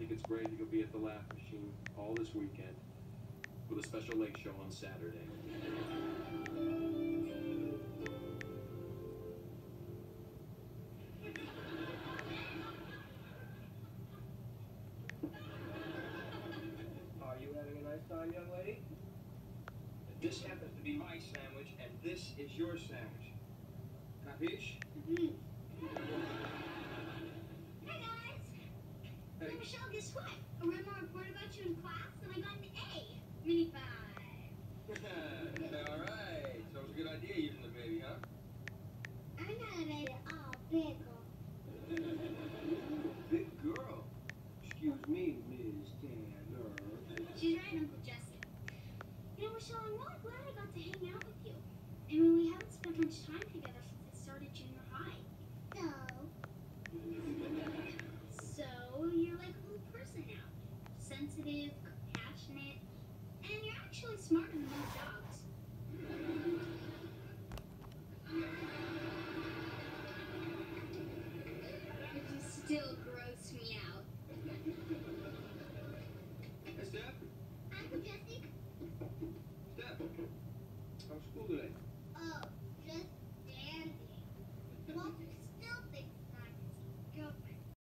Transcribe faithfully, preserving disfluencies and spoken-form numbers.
think it's great that you'll be at the Laugh Machine all this weekend with a special lake show on Saturday. Are you having a nice time, young lady? This happens to be my sandwich, and this is your sandwich. Capiche? Mm-hmm. Hey guys! Hey. Hey Michelle, guess what? I read my report about you in class and I got an A. Mini five. Alright, so it was a good idea using the baby, huh? I know I made it all big. Big girl. Excuse me, Miss Tanner. She's right, Uncle Jesse. You know, Michelle, I'm really glad I got to hang out with you. I mean, we haven't spent much time together since I started junior high. So? So, you're like a little person now. Sensitive, compassionate, and you're actually smarter than most dogs. But you still gross me out. Hey, Steph. Uncle Jesse? Steph. How's school today?